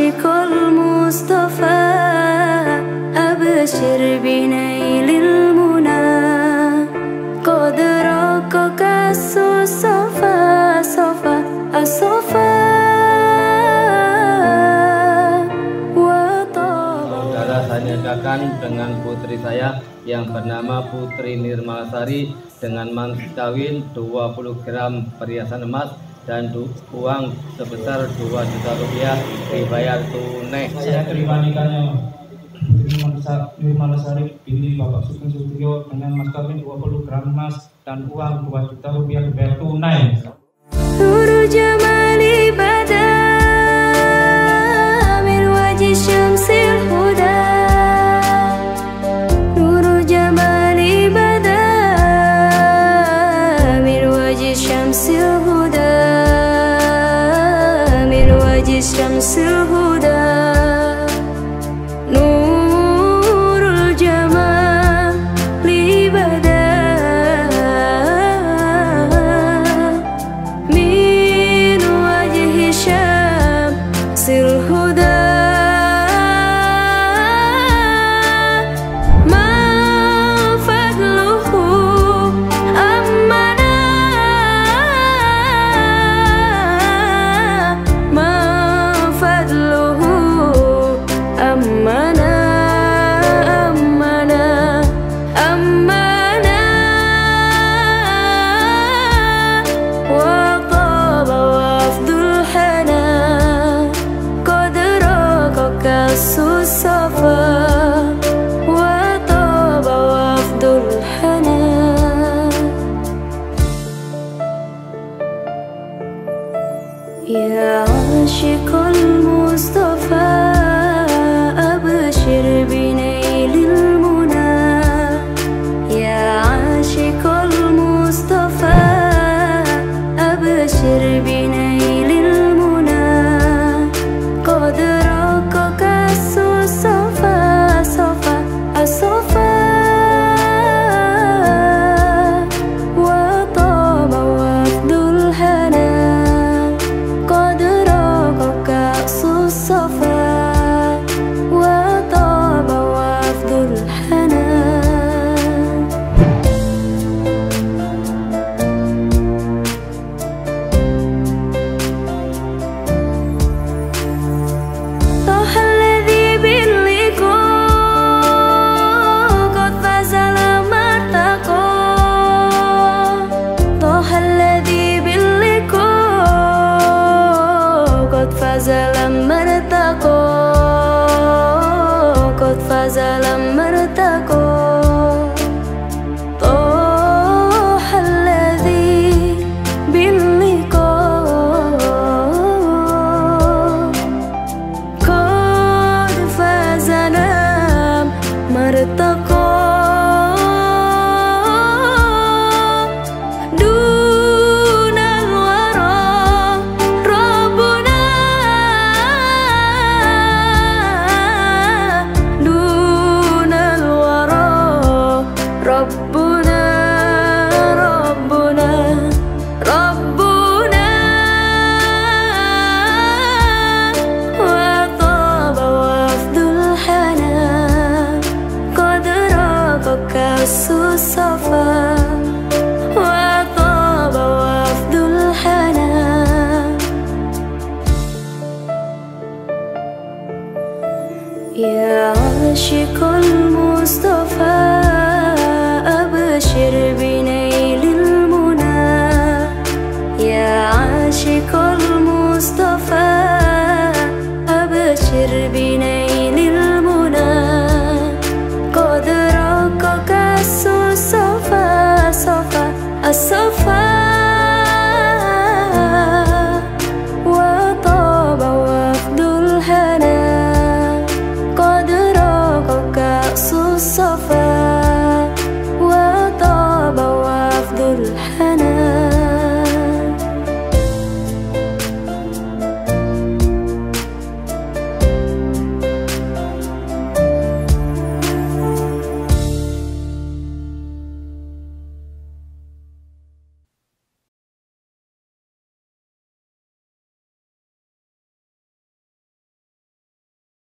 عاشق المصطفى أبشر بنيل المنى قد رقك الصفا صفا الصفا. Saudara, saya niagakan dengan putri saya yang bernama Putri Nirmalasari dengan mas kawin 20 gram perhiasan emas dan uang sebesar 2 juta rupiah dibayar tunai. Saya terima nikahnya Putri Nirmalasari binti Bapak Sugeng Sutrio dengan mas kawin 20 gram emas dan uang 2 juta rupiah dibayar tunai. Nuru jamali bada min wajhi syamsil huda. Nuru jamali bada min wajhi syamsil huda. Min wajhi syamsil huda. Nurul jamali bada min wajhi syamsil huda. Ma fadluhu ammana. Ma fadluhu ammana. Ammana ammana wa taba wafdul hana qad raqaka as-safa wa taba wafdul hana. Ya ashiqal Mustafa abshir binailil muna. Ya ashiqal Mustafa abshir binailil muna qad raqaka as-safa safa as-safa wa taba wafdul hana qad raqaka as-safa wa taba wafdul hana. طه الذي باللقاء قد فاز لما ارتقى. طه الذي باللقاء قد فاز لما ارتقى. قد فاز لما ارتقى. طه الذي باللقاء قد فاز لما ارتقى. دون الورى ربنا. دون الورى ربنا. ربنا ربنا وطاب وفد الحنا قد رقك الصفا وطاب وفد الحنا. يا عاشق المصطفى أبشر بنيل المنى. يا عاشق المصطفى